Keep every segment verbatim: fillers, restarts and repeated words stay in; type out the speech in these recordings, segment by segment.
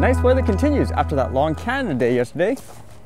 nice weather continues after that long Canada Day yesterday.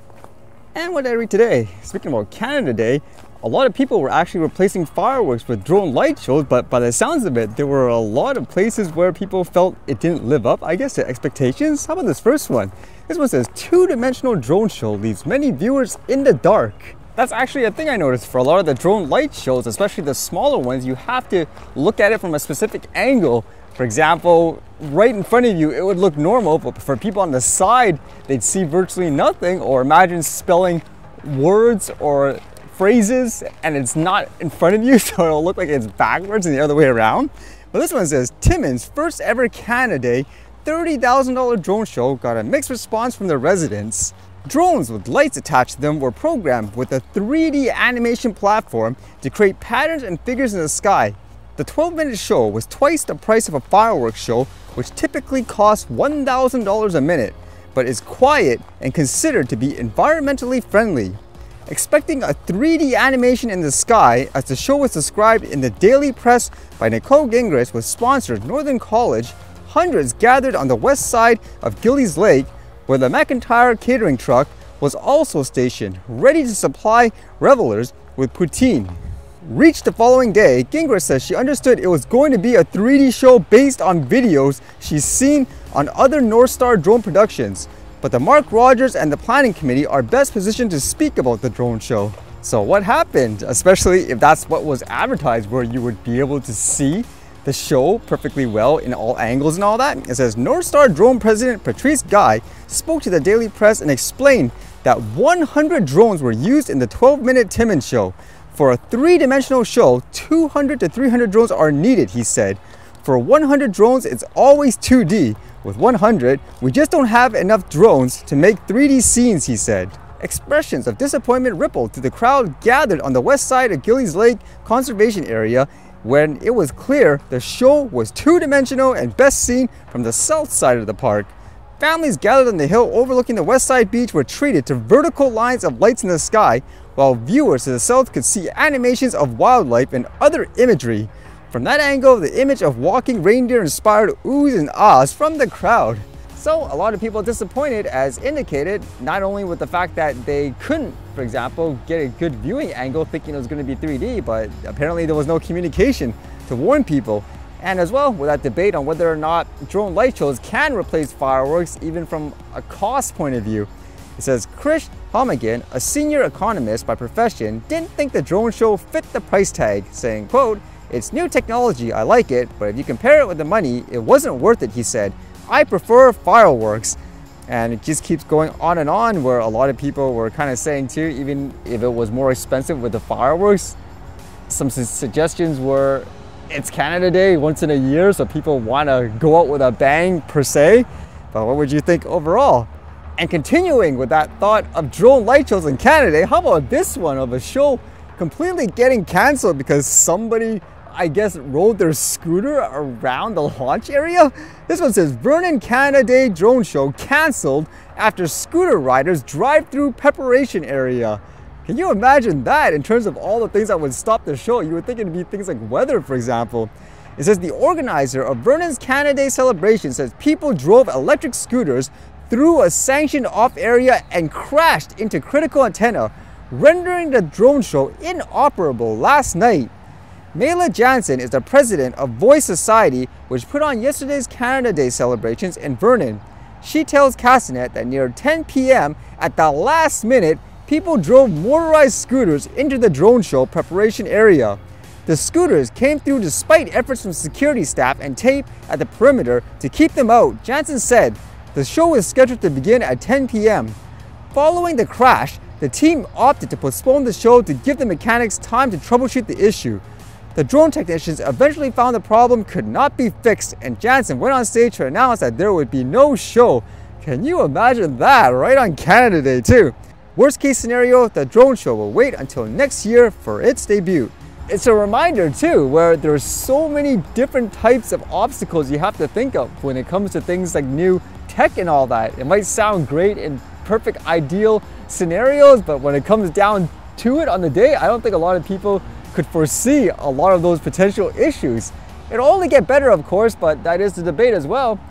And what did I read today? Speaking about Canada Day, a lot of people were actually replacing fireworks with drone light shows, but by the sounds of it, there were a lot of places where people felt it didn't live up, I guess, to expectations. How about this first one? This one says, two-dimensional drone show leaves many viewers in the dark. That's actually a thing I noticed for a lot of the drone light shows, especially the smaller ones. You have to look at it from a specific angle. For example, right in front of you, it would look normal, but for people on the side, they'd see virtually nothing. Or imagine spelling words or phrases and it's not in front of you, so it'll look like it's backwards and the other way around. But this one says, Timmins' first ever Canada Day thirty thousand dollar drone show got a mixed response from the residents. Drones with lights attached to them were programmed with a three D animation platform to create patterns and figures in the sky. The twelve minute show was twice the price of a fireworks show, which typically costs one thousand dollars a minute, but is quiet and considered to be environmentally friendly. Expecting a three D animation in the sky, as the show was described in the Daily Press by Nicole Gingras with sponsor Northern College, hundreds gathered on the west side of Gillies Lake, where the McIntyre catering truck was also stationed, ready to supply revelers with poutine. Reached the following day, Gingras says she understood it was going to be a three D show based on videos she's seen on other North Star drone productions. But the Mark Rogers and the planning committee are best positioned to speak about the drone show. So what happened, especially if that's what was advertised, where you would be able to see the show perfectly well in all angles and all that? It says North Star Drone President Patrice Guy spoke to the Daily Press and explained that one hundred drones were used in the twelve minute Timmins show. For a three-dimensional show, two hundred to three hundred drones are needed, he said. For one hundred drones, it's always two D. With one hundred, we just don't have enough drones to make three D scenes, he said. Expressions of disappointment rippled through the crowd gathered on the west side of Gillies Lake Conservation Area when it was clear the show was two-dimensional and best seen from the south side of the park. Families gathered on the hill overlooking the west side beach were treated to vertical lines of lights in the sky, while viewers to the south could see animations of wildlife and other imagery. From that angle, the image of walking reindeer inspired oohs and ahs from the crowd. So a lot of people disappointed, as indicated, not only with the fact that they couldn't, for example, get a good viewing angle thinking it was going to be three D, but apparently there was no communication to warn people. And as well, with that debate on whether or not drone light shows can replace fireworks, even from a cost point of view. It says, Chris Homigan, a senior economist by profession, didn't think the drone show fit the price tag, saying, quote, "It's new technology, I like it, but if you compare it with the money, it wasn't worth it," he said. "I prefer fireworks." And it just keeps going on and on, where a lot of people were kind of saying too, even if it was more expensive with the fireworks, some su suggestions were, it's Canada Day once in a year, so people want to go out with a bang per se. But what would you think overall? And continuing with that thought of drone light shows in Canada Day, how about this one of a show completely getting cancelled because somebody, I guess, rode their scooter around the launch area? This one says, Vernon Canada Day drone show cancelled after scooter riders drive through preparation area. Can you imagine that in terms of all the things that would stop the show? You would think it'd be things like weather, for example. It says the organizer of Vernon's Canada Day celebration says people drove electric scooters through a sanctioned off area and crashed into critical antenna, rendering the drone show inoperable last night. Mela Jansen is the president of Voice Society, which put on yesterday's Canada Day celebrations in Vernon. She tells Castanet that near ten p m at the last minute, people drove motorized scooters into the drone show preparation area. The scooters came through despite efforts from security staff and tape at the perimeter to keep them out. Jansen said the show was scheduled to begin at ten p m Following the crash, the team opted to postpone the show to give the mechanics time to troubleshoot the issue. The drone technicians eventually found the problem could not be fixed, and Jansen went on stage to announce that there would be no show. Can you imagine that, right on Canada Day too? Worst case scenario, the drone show will wait until next year for its debut. It's a reminder too, where there's so many different types of obstacles you have to think of when it comes to things like new tech and all that. It might sound great in perfect ideal scenarios, but when it comes down to it on the day, I don't think a lot of people could foresee a lot of those potential issues. It'll only get better, of course, but that is the debate as well.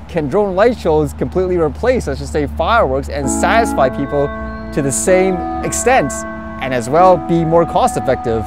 can drone light shows completely replace, let's just say, fireworks and satisfy people to the same extent and as well be more cost effective?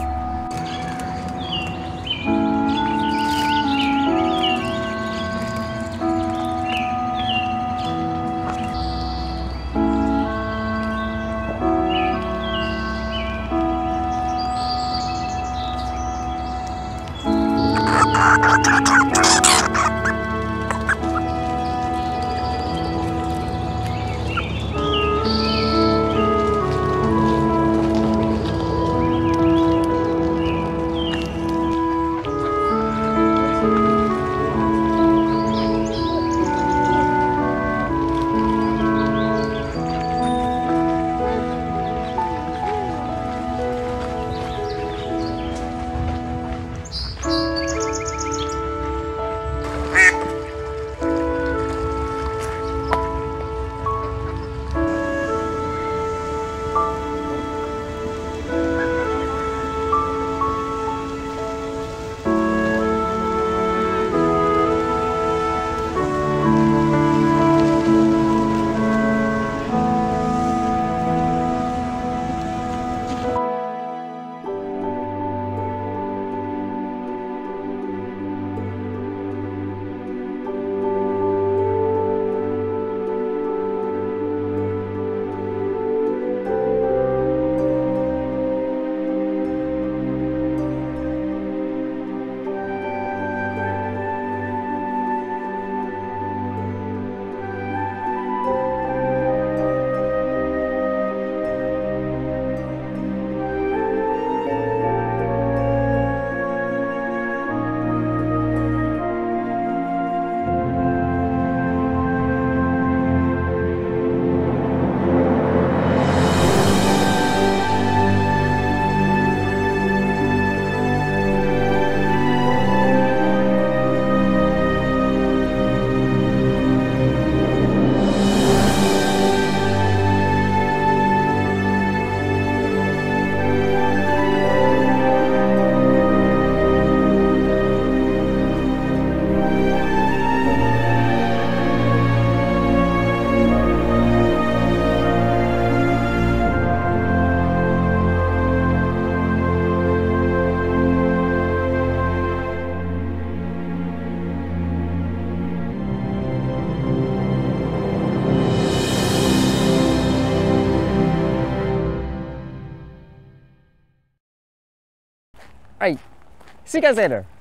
All right, see you guys later.